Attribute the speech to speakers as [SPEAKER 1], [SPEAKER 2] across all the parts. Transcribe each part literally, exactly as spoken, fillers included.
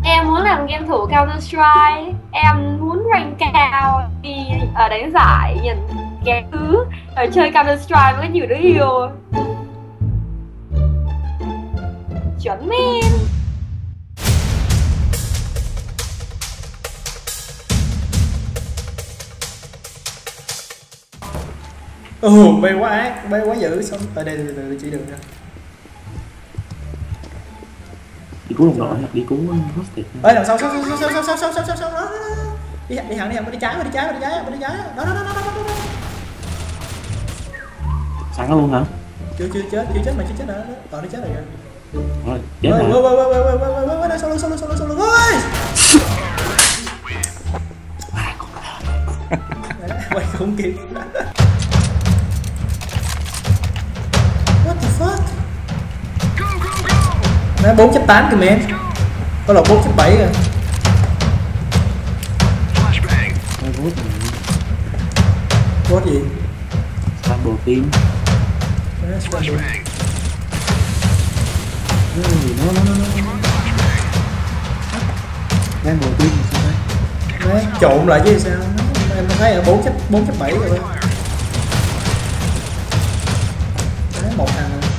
[SPEAKER 1] Em muốn làm game thủ Counter Strike, em muốn rank cao đi ở đánh giải nhìn cái thứ ở chơi Counter Strike với nhiều đứa yêu. Chuẩn men.
[SPEAKER 2] Ừ, bay quá ác, bay quá dữ, xong ở đây từ từ chỉ đường ra.
[SPEAKER 3] Đi cứu đồng đội, đi cứu hostage.
[SPEAKER 2] Ơi đằng sau sau sau sau sau sau sau sau sau sau đó. Đi đi thẳng đi thẳng, đi trái, đi trái, đi trái, đi trái. Đó đó đó đó đó.
[SPEAKER 3] Sáng luôn hả?
[SPEAKER 2] Chưa chưa chết, chưa chết mà chưa chết nữa. Ờ nó chết rồi kìa.
[SPEAKER 3] Rồi, chết
[SPEAKER 2] rồi.
[SPEAKER 3] rồi.
[SPEAKER 2] Ôi ôi ôi ôi ôi ôi ôi ôi ôi, sau lưng sau lưng sau lưng sau lưng ơi. Quay không kịp. What the fuck? Nó bốn chấm tám kìa men. Có lộc bốn chấm bảy kìa. What gì?
[SPEAKER 3] Double team. Nó nó nó nó. Đang đầu tiên sao đây?
[SPEAKER 2] Đấy, trộn lại chứ sao? Em thấy ở bốn chấm bốn chấm bảy rồi. Đấy, một thằng rồi.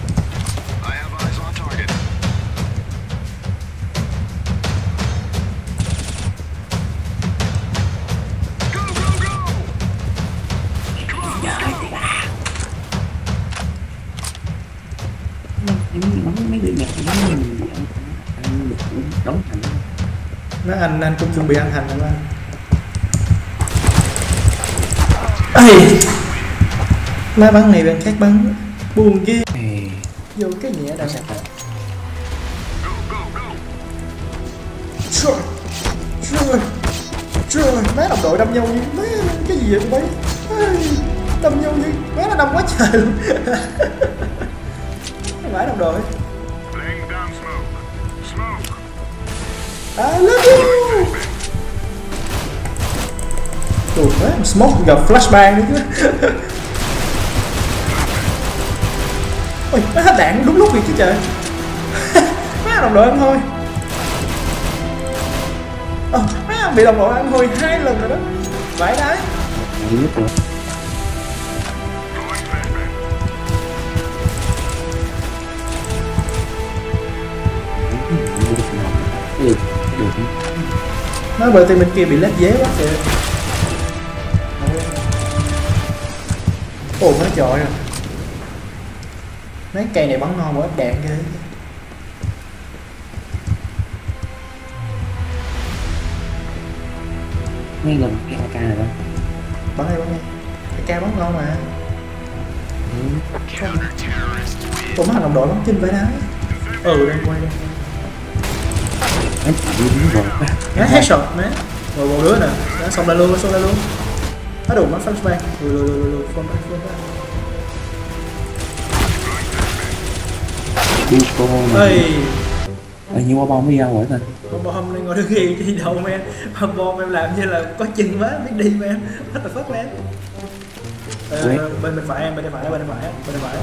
[SPEAKER 3] Mấy đứa nhặt nó mình ăn được đóng thành.
[SPEAKER 2] Nói anh anh cũng chuẩn bị ăn hành rồi anh. Ây, má bắn này bên khác bắn buồn ghê. Vô cái nhẹ đã sạch. Trời, trời, trời, má đồng đội đâm nhau như má cái gì vậy tụi bay? Đâm nhau như má nó đâm quá trời luôn. Phải đồng đội. I love you. Tụi má smoke gặp flashbang nữa chứ. Ôi, nó hết đạn đúng lúc gì chứ trời. Má đồng đội ăn thôi. Ờ, má bị đồng đội ăn thôi hai lần rồi đó. Vãi đái.
[SPEAKER 3] Được, được.
[SPEAKER 2] Nói bởi thì bên kia bị lép dế quá kìa. Ồ nó chọi rồi. Mấy cây này bắn ngon quá đạn ghê.
[SPEAKER 3] Ngay gần cái a ca này đó.
[SPEAKER 2] Bắn đây bắn đây. Cái ca bắn ngon mà.
[SPEAKER 3] Ừ.
[SPEAKER 2] Ủa mấy thằng đồng đội bắn chinh vậy đó. Ừ đang quay đây. Má headshot má. Rồi một đứa nè. Đó xong ra luôn, xong ra luôn. Nó đủ mắt flashbang. Lùi lùi lùi lùi phong back phong back.
[SPEAKER 3] Buco
[SPEAKER 2] Ê.
[SPEAKER 3] Ê như qua bom mới ra rồi thôi.
[SPEAKER 2] Bom bom này ngồi đứng ghi đi đâu men. Bom bom em làm như là có chân má biết đi men. What the fuck man. Ờ, bên bên phải em, bên phải, bên phải, bên phải.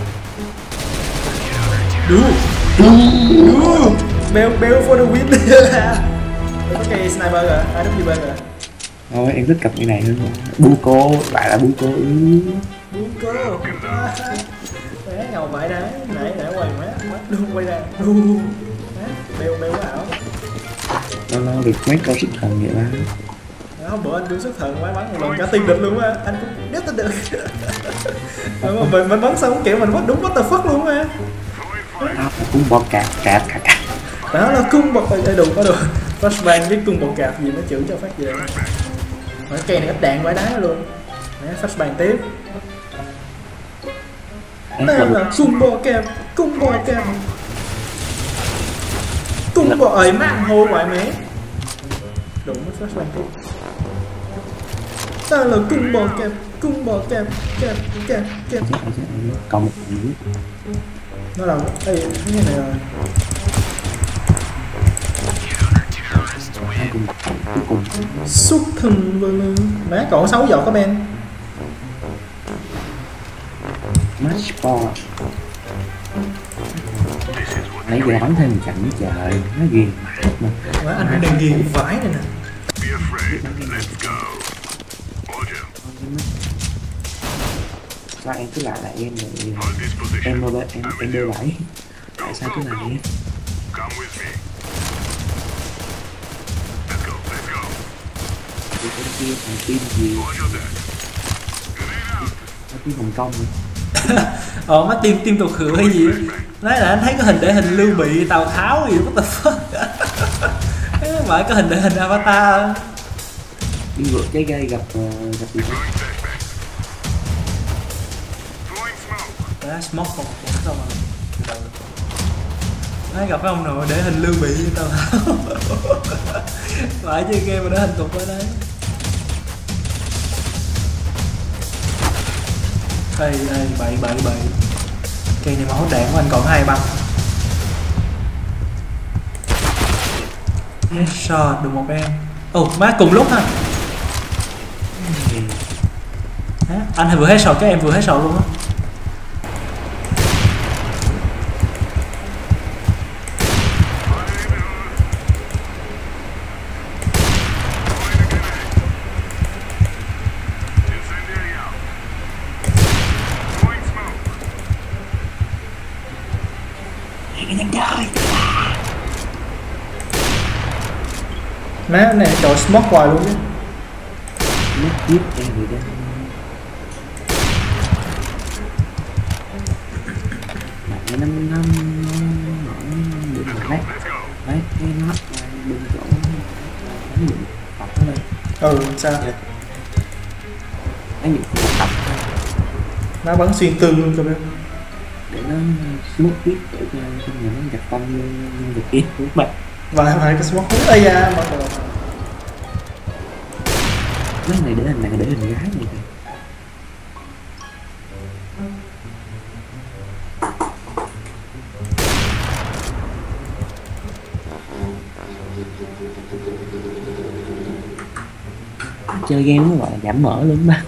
[SPEAKER 2] Đu. Đu. Bell bell for the win. Có cây sniper rồi, a vê bê rồi.
[SPEAKER 3] Thôi em thích cặp cái này hơn. Buco, lại là Buco.
[SPEAKER 2] Buco. Bé ngầu vậy đấy, nãy nãy quay má, mắt luôn quay ra. Đu. Bell bell quá ảo.
[SPEAKER 3] Lâu lâu được mấy câu sức thần vậy ba.
[SPEAKER 2] Hôm bữa anh đưa sức thần máy bắn một lần cả team địch luôn á, anh cũng biết tin được. Mà mình mình bắn xong kiểu mình bắt đúng what the fuck luôn á.
[SPEAKER 3] Đó, cũng bom cạp, cạp, cạp, cạp.
[SPEAKER 2] Đó là cung bọc tay đủ có được. Flashbang biết cung bọc cạp gì nó chữ cho phát về. Mà cây này ít đạn vãi đá luôn. Nè, flashbang tiếp. Đây là cung bò kẹp, cung bò kẹp. Cung bò ấy mạng hô ngoại mé. Đủ mất flashbang tiếp. Đây là cung bò kẹp, cung bò kẹp, kẹp, kẹp, kẹp.
[SPEAKER 3] Còn một gì.
[SPEAKER 2] Nó là ê cái này rồi.
[SPEAKER 3] Cuối cùng
[SPEAKER 2] Xuất thần vâng. Má còn sáu giọt có Ben.
[SPEAKER 3] Match ball. nãy giờ bắn thêm một trận với trời, nó ghiền mãi mà.
[SPEAKER 2] Quá anh cũng đang ghiền vãi này nè.
[SPEAKER 3] Sao em cứ lại lại em rồi em em em em đưa lại, tại sao cứ lại em? Thì bên kia thằng tim gì? Nó tim Hồng Kông nữa.
[SPEAKER 2] Ờ má tim tim tụt khử hay gì á. Nói là anh thấy cái hình để hình Lưu Bị, Tào Tháo gì what the fuck. Phải có hình để hình Avatar.
[SPEAKER 3] Đi vượt trái cây gặp uh, gặp gì đó.
[SPEAKER 2] Đó, smoke một một xong rồi. Nói gặp cái ông nội để hình Lưu Bị, Tào Tháo. Phải chơi game mà để hình tục ở đấy. Đây đây bậy bậy bậy. Cây này máu đạn của anh còn hai băng. Headshot được một em. Ồ oh, má cùng lúc ha. Hả? Anh vừa headshot cái em vừa headshot luôn á. Má cái này trời smoke hoài luôn chứ.
[SPEAKER 3] Mất tiếp em gì đó. Mẹ năm năm được một lát. Đấy, cái nó bên chỗ đánh được tập nó lên.
[SPEAKER 2] Ừ sao?
[SPEAKER 3] Đánh được một tập.
[SPEAKER 2] Má bắn xuyên tương luôn cho biết.
[SPEAKER 3] Để nó smoke tiếp để cho cho nó gặp con nhân vật kia của bạn.
[SPEAKER 2] Và phải cái smoke hút ây da mà rồi.
[SPEAKER 3] Cái này để hình này để hình gái này kìa. Chơi game nó gọi là giảm mỡ luôn ba.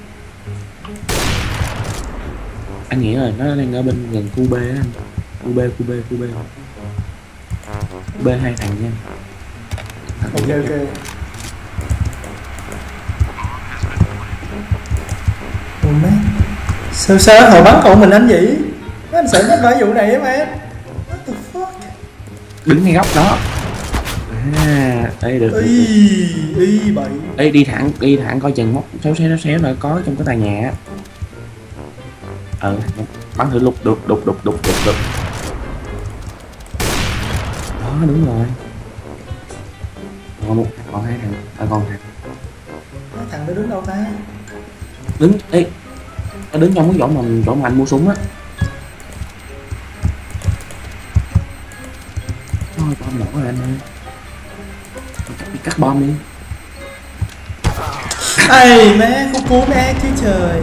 [SPEAKER 3] Anh nghĩ là nó đang ở bên gần khu B á anh. Khu B, khu B, khu B. Khu B hai thằng nha.
[SPEAKER 2] Ok ok. Ủa má. Sao sao hồi bắn cậu mình anh vậy? Anh sợ nhất phải vụ này á má. What the fuck?
[SPEAKER 3] Đứng ngay góc đó. À, đây được.
[SPEAKER 2] Y y bậy.
[SPEAKER 3] Ê đi thẳng, đi thẳng coi chừng móc xéo xéo xéo là có trong cái tòa nhà á. Ờ, bắn thử lục đục đục đục đục đục đục. Đó đúng rồi. Còn một, còn hai thằng, à còn thằng.
[SPEAKER 2] Cái thằng đó đứng đâu ta?
[SPEAKER 3] Đứng, ê, nó đứng trong cái chỗ mà chỗ mà anh mua súng á. Thôi bom nổ rồi anh ơi. Đi cắt bom đi.
[SPEAKER 2] Ây má, không cứu má chứ trời.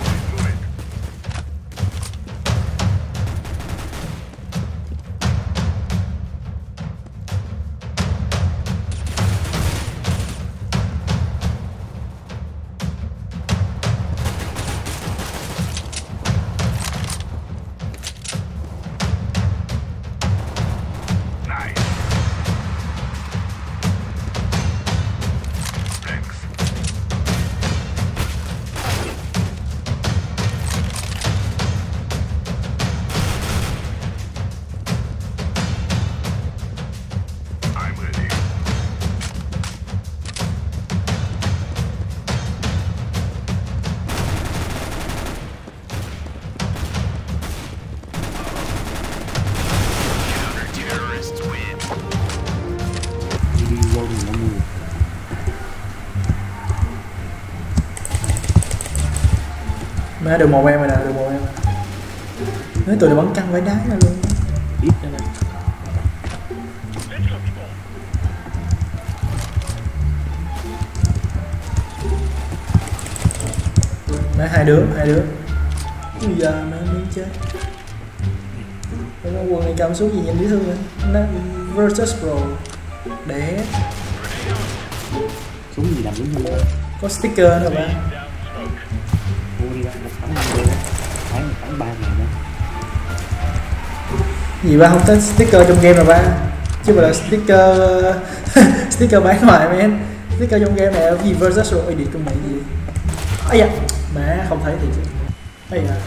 [SPEAKER 2] Má được một em rồi nè, được một em. Nói tụi này bắn căng vãi đái ra luôn.
[SPEAKER 3] Biết cho nên.
[SPEAKER 2] Má hai đứa, hai đứa. Bây giờ nó miếng chết. Cái quần này cầm xuống gì nhìn dễ thương vậy? Nó versus pro. Để
[SPEAKER 3] Súng gì làm đúng không?
[SPEAKER 2] có sticker nữa ba.
[SPEAKER 3] Mua đi ba, một tấm năm đô. Phải một tấm ba ngàn đó.
[SPEAKER 2] Gì ba không thích sticker trong game mà ba, chứ mà là sticker sticker bán ngoài men. Sticker trong game này là gì versus rồi edit trong này gì. Ây da, má không thấy thì chứ. Ây da.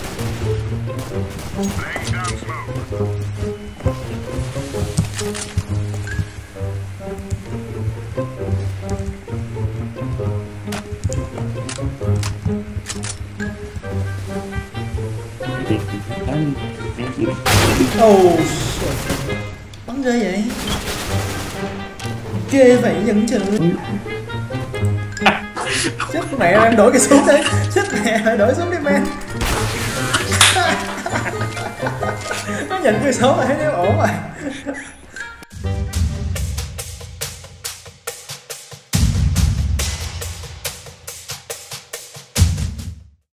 [SPEAKER 2] Oh shit. Bắn ghê vậy. Ghê vậy vẫn chừng. Chết mẹ em đổi cái súng đi. Chết mẹ phải đổi súng đi men. Nó nhìn cái số này thấy nó ổn rồi.